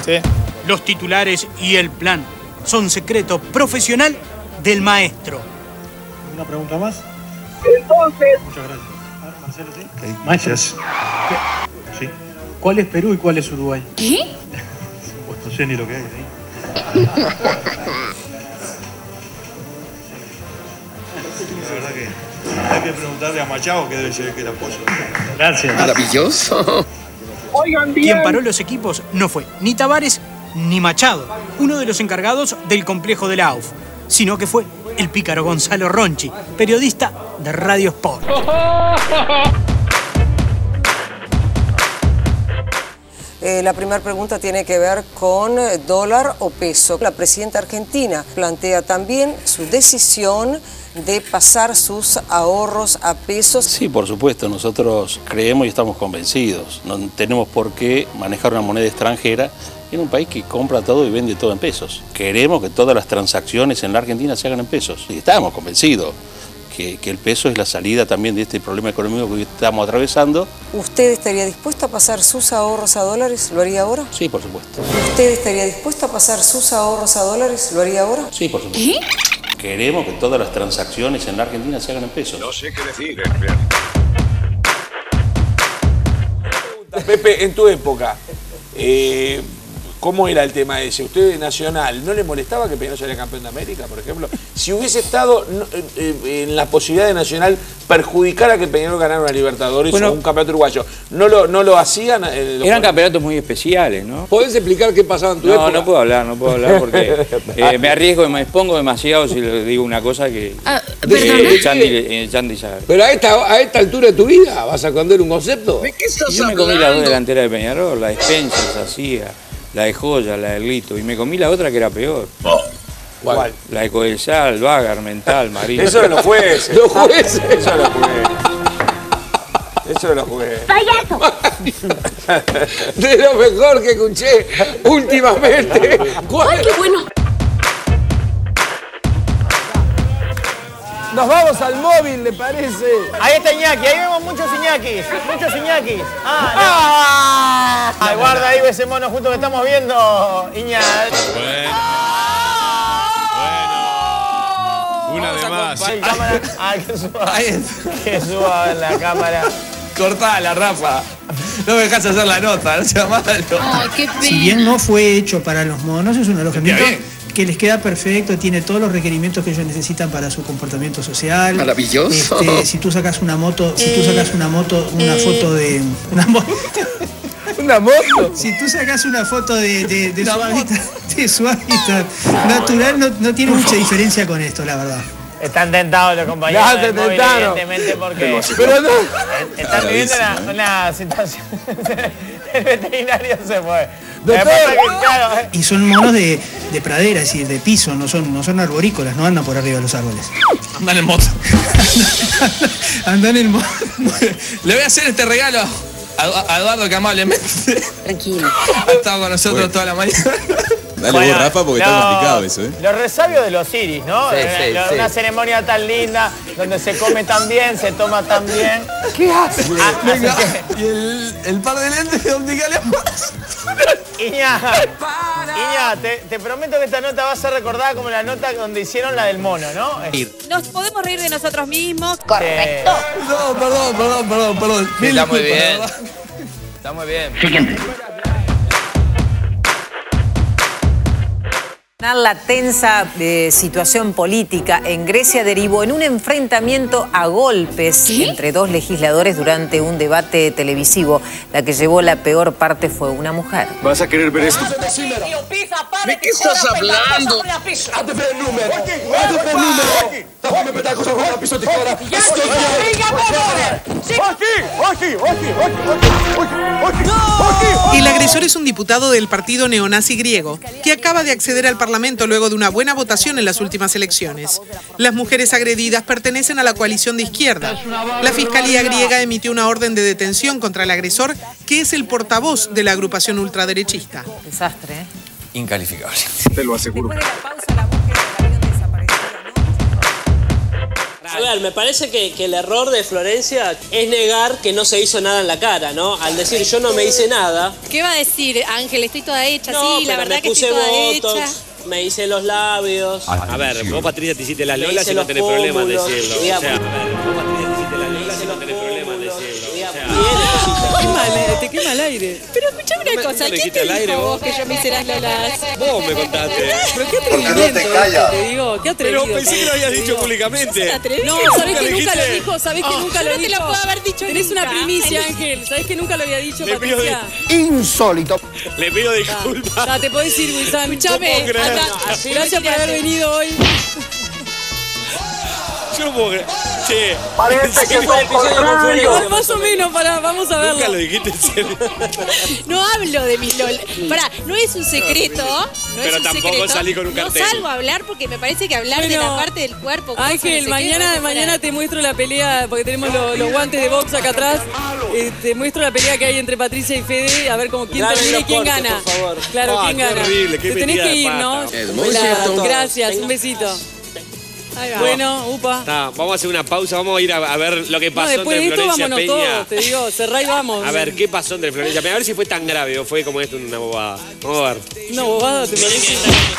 Sí. Los titulares y el plan son secreto profesional del maestro. ¿Una pregunta más? Entonces... Muchas gracias. A ver, Marcelo, ¿sí? Okay. Maestro. Sí. ¿Cuál es Perú y cuál es Uruguay? ¿Qué? Pues no sé ni lo que hay ahí. La verdad que hay que preguntarle a Machado, que debe ser que era pozo. Gracias. Maravilloso. Oigan bien. Quien paró los equipos no fue ni Tavares ni Machado, uno de los encargados del complejo de la AUF, sino que fue el pícaro Gonzalo Ronchi, periodista de Radio Sport. La primera pregunta tiene que ver con dólar o peso. La presidenta argentina plantea también su decisión de pasar sus ahorros a pesos. Sí, por supuesto, nosotros creemos y estamos convencidos. No tenemos por qué manejar una moneda extranjera en un país que compra todo y vende todo en pesos. Queremos que todas las transacciones en la Argentina se hagan en pesos. Y estamos convencidos que el peso es la salida también de este problema económico que hoy estamos atravesando. ¿Usted estaría dispuesto a pasar sus ahorros a dólares? ¿Lo haría ahora? Sí, por supuesto. ¿Usted estaría dispuesto a pasar sus ahorros a dólares? ¿Lo haría ahora? Sí, por supuesto. ¿Qué? Queremos que todas las transacciones en la Argentina se hagan en pesos. No sé qué decir. Pepe, en tu época, ¿cómo era el tema ese? ¿Usted de Nacional no le molestaba que Peñarol saliera campeón de América, por ejemplo? Si hubiese estado en la posibilidad de Nacional perjudicar a que Peñarol ganara una Libertadores o un campeonato uruguayo, ¿no lo hacían? Eran campeonatos muy especiales, ¿no? ¿Podés explicar qué pasaba en tu época? No puedo hablar porque me arriesgo y me expongo demasiado si le digo una cosa que Chandy sabe. Pero a esta altura de tu vida, ¿vas a esconder un concepto? ¿De qué estás Yo me comí las dos delanteras de Peñarol, la de Spencer, hacía, la de Joya, la de Lito, y me comí la otra que era peor. ¿Cuál? La de Codesal, Vagar, Mental, Marín. Eso de los jueces. Los jueces. Eso de los jueces. Eso de los jueces. ¡Payaso! De lo mejor que escuché últimamente. ¡Ay, qué bueno! Nos vamos al móvil, ¿le parece? Ahí está Iñaki, ahí vemos muchos Iñakis. Ay, guarda ahí ese mono justo que estamos viendo, Iñaki. Una de más. Que suba en la cámara. Cortala, Rafa. No me dejas hacer la nota, no sea malo. Ay, qué pena. Si bien no fue hecho para los monos, es un alojamiento que les queda perfecto, tiene todos los requerimientos que ellos necesitan para su comportamiento social. Maravilloso. Si tú sacas una foto de una moto. ¿Una moto? Si tú sacas una foto de su hábitat natural, no tiene mucha diferencia con esto, la verdad. Están tentados los compañeros del móvil, evidentemente, porque pero no. Están viviendo una situación. El veterinario se fue. Y son monos de pradera, es decir, de piso, no son arborícolas, no andan por arriba de los árboles. Andan en moto. Andan en moto. Le voy a hacer este regalo a Eduardo, que amablemente Tranquilo. ha estado con nosotros toda la mañana. Dale vos, Rafa, porque está complicado eso, ¿eh? Los resabios de los iris, ¿no? Una ceremonia tan linda, donde se come tan bien, se toma tan bien. ¿Qué haces? Venga, y el par de lentes de Opticales. Iña, te prometo que esta nota va a ser recordada como la nota donde hicieron la del mono, ¿no? Nos podemos reír de nosotros mismos. Correcto. No, perdón. Sí, está muy bien. Está muy bien. Siguiente. La tensa situación política en Grecia derivó en un enfrentamiento a golpes entre dos legisladores durante un debate televisivo. La que llevó la peor parte fue una mujer. Vas a querer ver esto. ¿De qué estás hablando? El agresor es un diputado del partido neonazi griego que acaba de acceder al Parlamento luego de una buena votación en las últimas elecciones. Las mujeres agredidas pertenecen a la coalición de izquierda. La Fiscalía griega emitió una orden de detención contra el agresor, que es el portavoz de la agrupación ultraderechista. Desastre, ¿eh? Incalificable. Te lo aseguro. A ver, me parece que el error de Florencia es negar que no se hizo nada en la cara, ¿no? Al decir yo no me hice nada. ¿Qué va a decir, Ángel? Estoy toda hecha, No, sí, la pero verdad que estoy me toda puse hecha. botox, me hice los labios. A ver, vos Patricia te hiciste las Me lolas hice y no los tenés problema en pómulos, decirlo. O digamos. sea, a ver, vos Patricia te hiciste las lolas y no tenés problema en decirlo. O sea, Te quema el aire. Pero escuchame una cosa, ¿quién te dijo vos que yo me hice las lolas? vos me contaste. Pero qué atrevimiento te digo, qué atrevido. Pero pensé que lo habías dicho públicamente. No, sabés que nunca lo dijo, sabés que nunca lo dijo. No te lo puedo haber dicho. Tenés una primicia, Ángel. Sabés que nunca lo había dicho, Patricia. Insólito. Le pido disculpas. Ya, te podés ir, Wilson. Escuchame. No puedo creer. Gracias por haber venido hoy. Yo no puedo creer. Che. Parece que son contrarios. Más o menos, vamos a verlo. Nunca lo dijiste en serio. No hablo de mis LOL. Pará, no es un secreto. No Pero es un tampoco secreto. salí con un cartel. No salgo a hablar porque me parece que hablar de la parte del cuerpo. Ángel, mañana te muestro la pelea, porque tenemos los guantes de box acá atrás. Te muestro la pelea que hay entre Patricia y Fede, a ver quién termina y quién gana. Por favor. Claro, quién qué gana. horrible, qué te tenés metida que de ir, pata. ¿no? Gracias, un besito. Bueno, upa. Vamos a hacer una pausa, vamos a ir a ver lo que pasó después de entre esto Florencia vámonos Peña. todos, te digo, cerrá y vamos. A ver, ¿qué pasó entre Florencia Peña? A ver si fue tan grave o fue como esto una bobada. Vamos a ver. Una bobada, ¿te parece?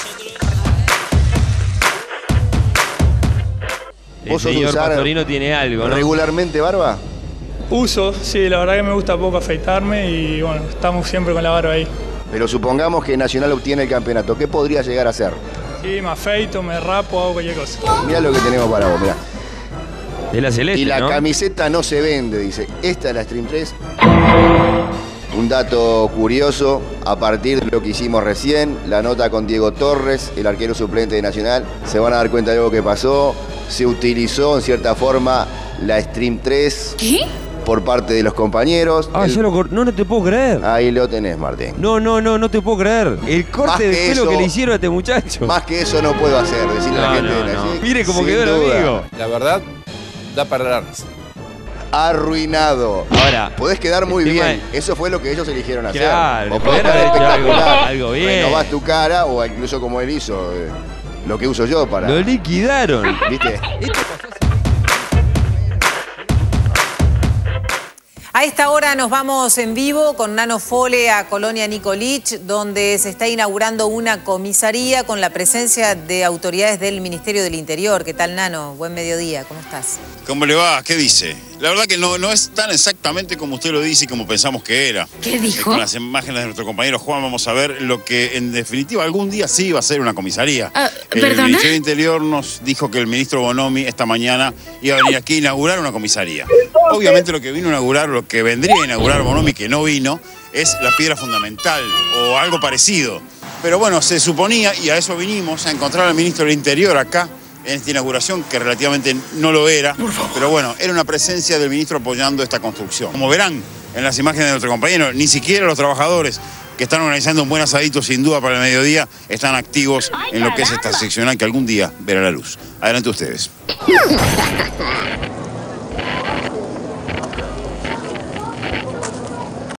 ¿Vos sos señor Pastorino tiene algo, ¿no? ¿Regularmente barba? Uso, sí, la verdad que me gusta poco afeitarme y bueno, estamos siempre con la barba ahí. Pero supongamos que Nacional obtiene el campeonato, ¿qué podría llegar a ser? Sí, me afeito, me rapo, hago cualquier cosa. Mirá lo que tenemos para vos, mirá. Es la celeste, Y la ¿no? camiseta no se vende, dice. Esta es la Stream 3. Un dato curioso, a partir de lo que hicimos recién, la nota con Diego Torres, el arquero suplente de Nacional, se van a dar cuenta de algo que pasó. Se utilizó en cierta forma la Stream 3. ¿Qué? Por parte de los compañeros. Ah, no te puedo creer. Ahí lo tenés, Martín. No te puedo creer. El corte de pelo que le hicieron a este muchacho. Más que eso no puedo hacer, decirle a la gente de la gente. Mire cómo Sin quedó el duda. amigo. La verdad, da para la risa. Arruinado. Ahora, podés quedar muy el tema bien. Eso fue lo que ellos eligieron hacer. Claro, O podés podrían quedar haber hecho espectacular. algo bien. Renovás tu cara o incluso como él hizo, lo que uso yo para. Lo liquidaron. ¿Viste? A esta hora nos vamos en vivo con Nano Fole a Colonia Nicolich, donde se está inaugurando una comisaría con la presencia de autoridades del Ministerio del Interior. ¿Qué tal, Nano? Buen mediodía, ¿cómo estás? ¿Cómo le va? ¿Qué dice? La verdad que no es tan exactamente como usted lo dice y como pensamos que era. ¿Qué dijo? Con las imágenes de nuestro compañero Juan vamos a ver lo que en definitiva algún día sí va a ser una comisaría. El ¿Perdona? Ministerio del Interior nos dijo que el ministro Bonomi esta mañana iba a venir aquí a inaugurar una comisaría. Obviamente lo que vino a inaugurar, lo que vendría a inaugurar Bonomi, que no vino, es la piedra fundamental o algo parecido. Pero bueno, se suponía, y a eso vinimos, a encontrar al ministro del Interior acá, en esta inauguración, que relativamente no lo era, pero bueno, era una presencia del ministro apoyando esta construcción. Como verán en las imágenes de nuestro compañero, ni siquiera los trabajadores que están organizando un buen asadito sin duda para el mediodía están activos en lo que es esta seccional que algún día verá la luz. Adelante ustedes.